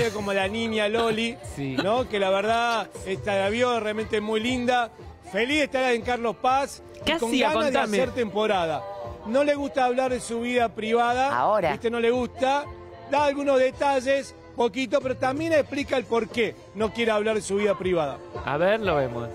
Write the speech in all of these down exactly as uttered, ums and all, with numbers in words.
vestida como la niña Loli, Sí. ¿no? Que la verdad, esta la vio realmente muy linda. Feliz de estar en Carlos Paz. ¿Qué y con hacía? ganas Contame. de hacer temporada. No le gusta hablar de su vida privada. Ahora. ¿Viste? No le gusta. Da algunos detalles, poquito, pero también explica el por qué no quiere hablar de su vida privada. A ver, lo vemos.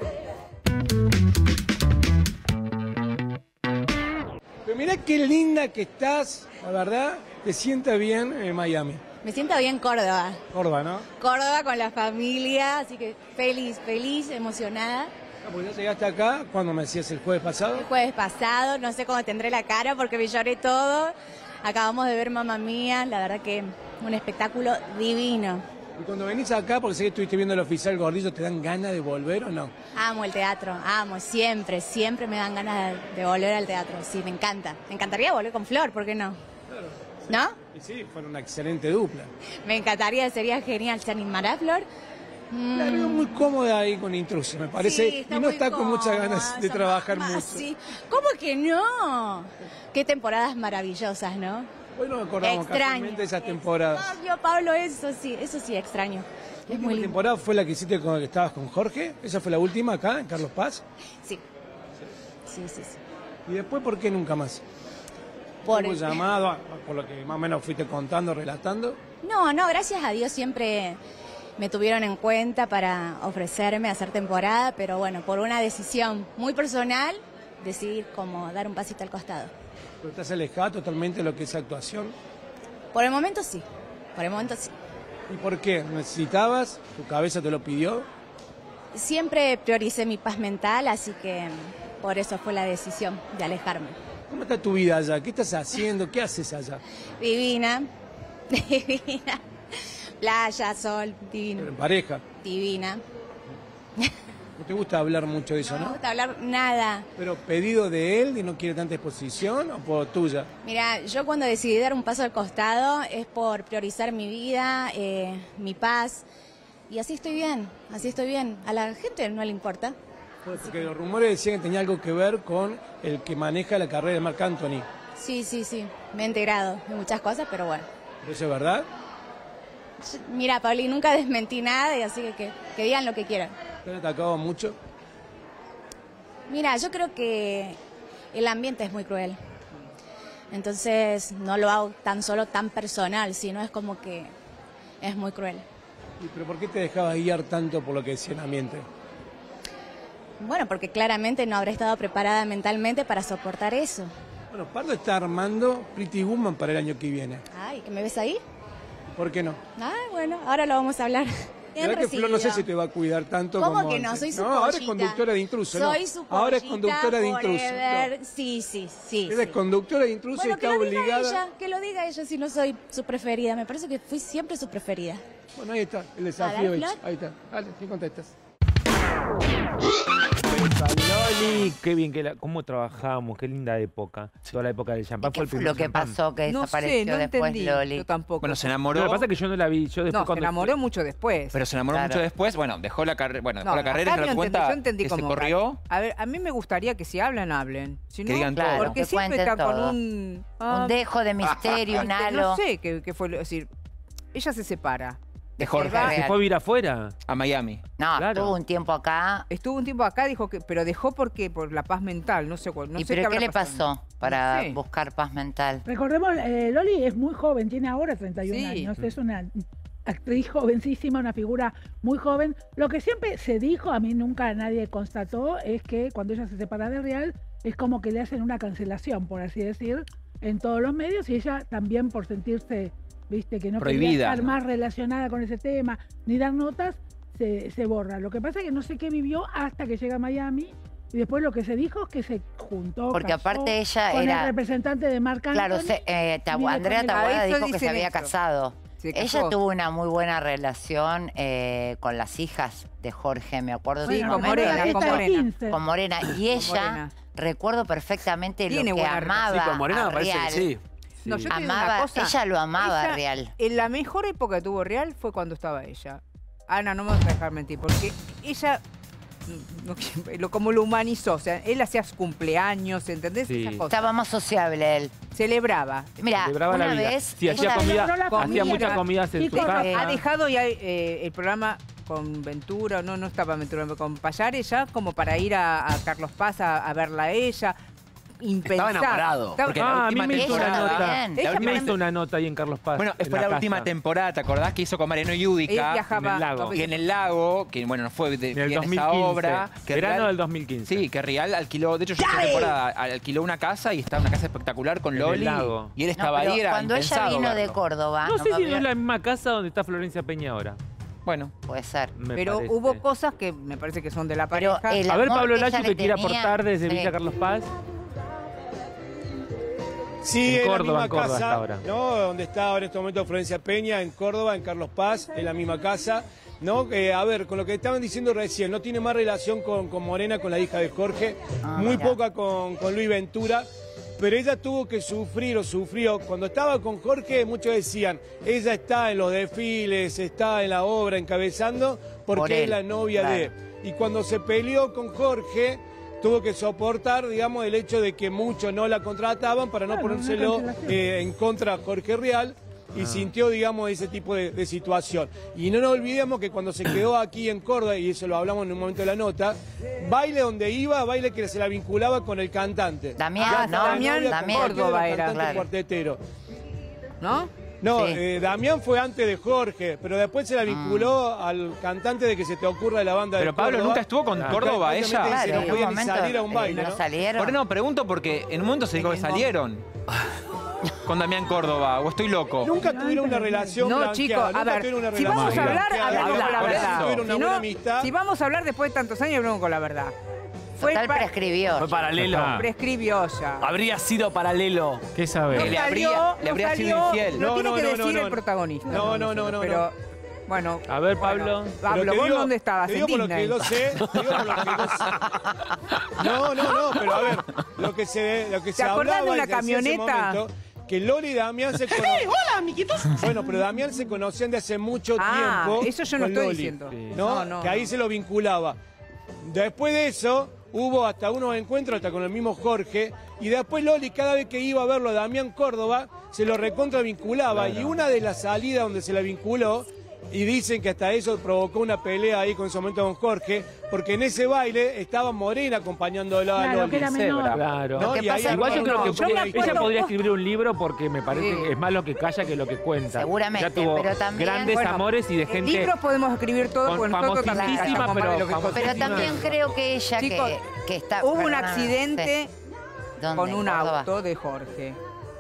Pero mirá qué linda que estás, la verdad. Te sienta bien en Miami. Me siento bien Córdoba. Córdoba, ¿no? Córdoba con la familia, así que feliz, feliz, emocionada. Ah, porque ya llegaste acá, ¿cuándo me decías? ¿El jueves pasado? El jueves pasado, no sé cómo tendré la cara porque me lloré todo. Acabamos de ver Mamma Mía, la verdad que un espectáculo divino. Y cuando venís acá, porque sé que estuviste viendo el oficial Gordillo, ¿te dan ganas de volver o no? Amo el teatro, amo, siempre, siempre me dan ganas de, de volver al teatro. Sí, me encanta. Me encantaría volver con Flor, ¿por qué no? ¿No? Y sí, fueron una excelente dupla. Me encantaría, sería genial. ¿Se animará, Flor? La veo muy cómoda ahí con Intruso, me parece. Sí, y no muy está con muchas cómoda, ganas de esa trabajar mamá, mucho. sí. ¿Cómo que no? Qué temporadas maravillosas, ¿no? Hoy nos acordamos Extraño. casualmente de esas temporadas. Obvio, Pablo, eso sí, eso sí extraño. ¿La Es última muy lindo. temporada fue la que hiciste con que estabas con Jorge? ¿Esa fue la última acá, en Carlos Paz? Sí. Sí, sí, sí. ¿Y después por qué nunca más? Por... ¿Hubo llamado, ah, por lo que más o menos fuiste contando, relatando? No, no, gracias a Dios siempre me tuvieron en cuenta para ofrecerme a hacer temporada, pero bueno, por una decisión muy personal, decidí como dar un pasito al costado. ¿Pero estás alejada totalmente de lo que es actuación? Por el momento sí, por el momento sí. ¿Y por qué? ¿Necesitabas? ¿Tu cabeza te lo pidió? Siempre prioricé mi paz mental, así que por eso fue la decisión de alejarme. ¿Cómo está tu vida allá? ¿Qué estás haciendo? ¿Qué haces allá? Divina, divina. Playa, sol, divino. ¿Pero en pareja? Divina. ¿No te gusta hablar mucho de eso, No me no? gusta hablar nada. ¿Pero pedido de él y no quiere tanta exposición o por tuya? Mira, yo cuando decidí dar un paso al costado es por priorizar mi vida, eh, mi paz. Y así estoy bien, así estoy bien. A la gente no le importa. Porque los rumores decían que tenía algo que ver con el que maneja la carrera de Marc Anthony. Sí, sí, sí. Me he enterado de muchas cosas, pero bueno. ¿Eso es verdad? Yo- Mira, Pauli, nunca desmentí nada, y así que, que que digan lo que quieran. ¿Te han atacado mucho? Mira, yo creo que el ambiente es muy cruel. Entonces no lo hago tan solo tan personal, sino es como que es muy cruel. ¿Y pero por qué te dejabas guiar tanto por lo que decía el ambiente? Bueno, porque claramente no habré estado preparada mentalmente para soportar eso. Bueno, Pardo está armando Pretty Woman para el año que viene. Ay, ¿que me ves ahí? ¿Por qué no? Ah, bueno, ahora lo vamos a hablar. La verdad que Flor no sé si te va a cuidar tanto ¿Cómo como que no? antes. Soy su No, ahora es pollita. conductora de Intruso, ¿no? Soy su Ahora es pollita conductora de Intruso. forever. No. Sí, sí, sí. Ella es sí. conductora de Intruso Bueno, y que está lo diga obligada. ella, que lo diga ella si no soy su preferida. Me parece que fui siempre su preferida. Bueno, ahí está, el desafío A ver, hecho. Flor. Ahí está. Dale, ¿qué contestas? Loli, qué bien, que la, cómo trabajamos, qué linda época. Toda la época del champán. ¿Y qué el fue primer lo que champán. pasó que No desapareció sé, no después entendí. Loli? Yo tampoco. Bueno, se Lo enamoró. que pasa es que yo no la vi. Yo después no, se cuando enamoró mucho después. Pero se enamoró Claro. mucho después. Bueno, dejó la carrera. Bueno, dejó No, la carrera y acá se yo da entendí, cuenta yo entendí que se como corrió. A ver, a mí me gustaría que si hablan, hablen. Si Que no, digan Claro, todo. porque que siempre cuenten está con todo. un... Un dejo de misterio, un ¿viste? halo. No sé qué, qué fue. lo- Es decir, ella se separa. De Jorge va- se fue a vivir afuera. a Miami. No, Claro. estuvo un tiempo acá. Estuvo un tiempo acá, dijo que, pero dejó porque por la paz mental, no sé cuál. No ¿Y sé pero qué habrá le pasado. pasó para No sé. buscar paz mental? Recordemos, eh, Loli es muy joven, tiene ahora treinta y un Sí. años, es una actriz jovencísima, una figura muy joven. Lo que siempre se dijo, a mí nunca nadie constató, es que cuando ella se separa de Real, es como que le hacen una cancelación, por así decir, en todos los medios, y ella también por sentirse, viste, que no quería Prohibida, estar ¿no? más relacionada con ese tema, ni dar notas, se, se borra. Lo que pasa es que no sé qué vivió hasta que llega a Miami, y después lo que se dijo es que se juntó, Porque casó aparte ella con era- el representante de Marc Anthony. Claro, se- eh, Tabu- vive Andrea con él. Taboada Ah, eso dijo que se dicen había eso. casado. Se Ella casó. tuvo una muy buena relación eh, con las hijas de Jorge, me acuerdo de Sí, un con momento Morena, de- con Esta de Morena. quince. con Morena. Y ella, Morena. recuerdo perfectamente Tiene lo que buena amaba relación. Sí, con Morena a me parece Real. que sí. No, yo te digo Amaba, una cosa. ella lo amaba Ella, a Real. En la mejor época que tuvo Real fue cuando estaba ella. Ana, no me vas a dejar mentir, porque ella no, lo, como lo humanizó. O sea, él hacía cumpleaños, ¿entendés? Sí. Esas cosas. Estaba más sociable él. Celebraba. Mira, Celebraba una la vida. vez... Sí, hacía ella- comida, Celebró la hacía comida. muchas comidas en Y su con- casa. Ha dejado ya eh, el programa con Ventura, no, no estaba Ventura, con Payares ya como para ir a, a Carlos Paz a, a verla a ella. Impensado. Estaba enamorado, Estaba- porque la Ah, a mí última me hizo una temporada- nota. Bien. Ella A mí me también- hizo una nota ahí en Carlos Paz. Bueno, en fue la, casa. última temporada, ¿te acordás que hizo con Mariano Él Yudica? viajaba en el lago. Y en el lago, que bueno, no fue de En el bien dos mil esa quince. obra. Que Verano Real- del dos mil quince. Sí, que Real alquiló, de hecho yo esa temporada alquiló una casa y estaba una casa espectacular con En el Loli. lago. Y él No, estaba pero ahí, era cuando ella impensado vino de verlo. Córdoba... No sé me si no es acuerdo- la misma casa donde está Florencia Peña ahora. Bueno, Puede ser. me Pero parece. hubo cosas que me parece que son de la Pero pareja. el A ver, amor Pablo que ella Lacho, le que quiere tenía- aportar desde sí. Villa Carlos Paz. Sí, En en, Córdoba, la en misma Córdoba casa, hasta ahora. ¿no? Donde está ahora en este momento Florencia Peña, en Córdoba, en Carlos Paz, en la misma casa, ¿no? Eh, a ver, con lo que estaban diciendo recién, no tiene más relación con, con Morena, con la hija de Jorge, Ah, muy mira. poca con, con Luis Ventura, pero ella tuvo que sufrir o sufrió. Cuando estaba con Jorge, muchos decían, ella está en los desfiles, está en la obra encabezando, porque Por es él, la novia claro. de... Y cuando se peleó con Jorge, tuvo que soportar, digamos, el hecho de que muchos no la contrataban para no Claro, una ponérselo cancelación. eh, en contra de Jorge Real y sintió, digamos, ese tipo de, de situación. Y no nos olvidemos que cuando se quedó aquí en Córdoba, y eso lo hablamos en un momento de la nota, baile donde iba, baile que se la vinculaba con el cantante. Damián, Ya ¿no? estaba Damián, novia con Damián. cualquiera de los Córdoba era, cantantes claro. cuarteteros. ¿No? No, Sí. eh, Damián fue antes de Jorge, pero después se la vinculó al cantante de que se te ocurra de la banda pero de Pablo Córdoba. nunca estuvo con Ah. Córdoba Obviamente ella. dice, Claro, no en un podía ni momento, salir a un eh, baile, no ¿no? salieron. Por no, pregunto porque en un momento se dijo que salieron con Damián Córdoba, o estoy loco. Nunca tuvieron una relación No, blanqueada, chicos, a nunca ver, tuvieron una si relación vamos a hablar, blanqueada, hablemos con la por eso. verdad. tuvieron una Si, buena no, amistad. si vamos a hablar después de tantos años, hablemos con la verdad. Fue Total pa- prescribió. Fue paralelo. Ah. prescribió ya. Habría sido paralelo. ¿Qué No sabes? le salió, habría- le no habría sido salió, infiel. Lo No, tiene no, que no, decir no, el no. protagonista. No, no, no, no, Pero, no. bueno. A ver, bueno, Pablo. Pero Pablo, te ¿vos digo- dónde estabas? te En digo por lo que Disney. yo sé, te digo por lo que yo sé. No, no, no, pero a ver, lo que se, lo que ¿Te se acordás hablaba de una desde hacía ese camioneta? momento, que Loli y Damián se conocían. ¡Hola, amiguitos! Bueno, pero Damián se conocían de hace mucho Ah, tiempo. eso yo no con estoy Loli, diciendo. Sí. ¿no? No, no, que ahí no. se lo vinculaba. Después de eso, hubo hasta unos encuentros, hasta con el mismo Jorge, y después Loli, cada vez que iba a verlo a Damián Córdoba, se lo recontra vinculaba. Y una de las salidas donde se la vinculó, y dicen que hasta eso provocó una pelea ahí con ese momento con Jorge, porque en ese baile estaba Morena acompañándola a Claro, Loli. que era menor. Claro. ¿no? Lo que Y ahí pasa- Igual yo creo No, que yo me ella acuerdo- podría escribir un libro porque me parece Sí. que es más lo que calla que lo que cuenta. Seguramente, Ya tuvo pero también- grandes Bueno, amores y de En gente libros podemos escribir todo, con- porque nosotros también famosísima, callamos más pero de lo que famosísima. Pero contamos. también creo que ella Chicos, que, que está... Hubo un perdóname, accidente sí. ¿Dónde? con ¿En un Córdoba? auto de Jorge.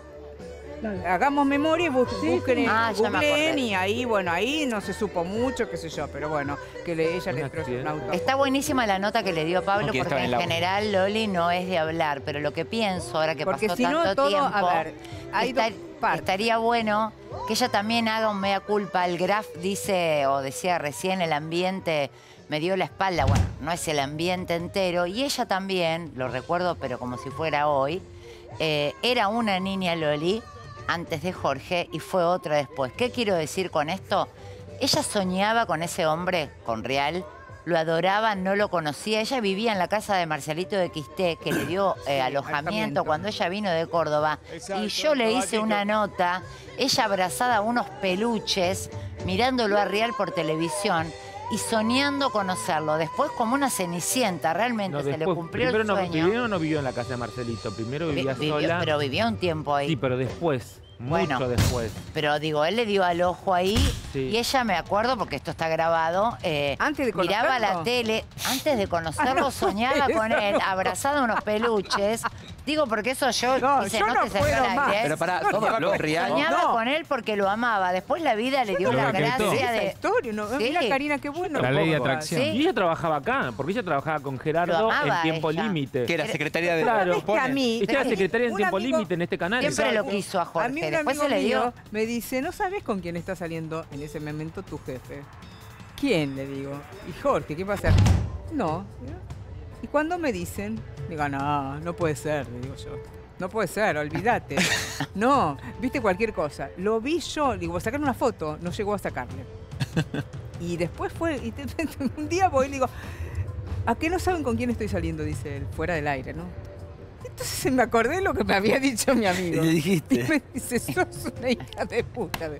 Claro. Hagamos memoria y bus- Sí, busquen sí. en Ah, ya me googleen acordé. y ahí, bueno, ahí no se supo mucho, qué sé yo, pero bueno, que le- ella Un le destrozó un accidente. auto. Está buenísima la nota que le dio Pablo, Porque porque estaba en en el auto. general Loli no es de hablar, pero lo que pienso ahora que Porque pasó si no, tanto todo, tiempo, a ver, hay está- dos partes. estaría bueno que ella también haga un mea culpa. El Graf dice, o decía recién, el ambiente me dio la espalda. Bueno, no es el ambiente entero. Y ella también, lo recuerdo, pero como si fuera hoy, eh, era una niña Loli antes de Jorge y fue otra después. ¿Qué quiero decir con esto? Ella soñaba con ese hombre, con Real, lo adoraba, no lo conocía. Ella vivía en la casa de Marcelito de Quisté, que le dio eh, alojamiento alojamiento. cuando ella vino de Córdoba. Exacto, y yo le hice Tabaquito. una nota, ella abrazada a unos peluches, mirándolo a Real por televisión y soñando conocerlo. Después como una cenicienta, realmente No, se le después, cumplió el primero, no, sueño. primero no vivió en la casa de Marcelito, primero Vi- vivía vivió- sola. pero vivió un tiempo ahí. Sí, pero después, Bueno. mucho después. Pero digo, él le dio al ojo ahí Sí. y ella, me acuerdo, porque esto está grabado, eh, Antes de miraba conocerlo. la tele, antes de conocerlo, Ah, no, soñaba eso con él, no. abrazado a unos peluches. Digo, porque eso yo, No, hice yo no notas acá puedo al aire, más. ¿eh? Pero para, Todo soñaba loco. con Real. Soñaba No. con él porque lo amaba. Después la vida le dio no la lo acreditó. gracia Esa de... historia, ¿no? Sí. Mira, Karina, qué bueno. La ley de Poco. atracción. Sí. Y ella trabajaba acá, porque ella trabajaba con Lo Gerardo amaba en tiempo ella. límite. Que era secretaria de Claro. ¿Sabés que a mí? Ella era secretaria en un tiempo amigo- límite en este canal. Siempre lo Exacto. quiso a A Jorge. mí un Después amigo se le dio... mío me dice, ¿no sabes con quién está saliendo en ese momento tu jefe? ¿Quién? Le digo. Y Jorge, ¿qué pasa? No. Y cuando me dicen, digo, no, no puede ser, le digo yo. No puede ser, olvídate. No, viste cualquier cosa. Lo vi yo, digo, sacar una foto, no llegó a sacarle. Y después fue, y te- un día voy y le digo, ¿A qué no saben con quién estoy saliendo? Dice él, fuera del aire, ¿no? Entonces me acordé de lo que me había dicho mi amigo. Y le dijiste. Y me dice, sos una hija de puta.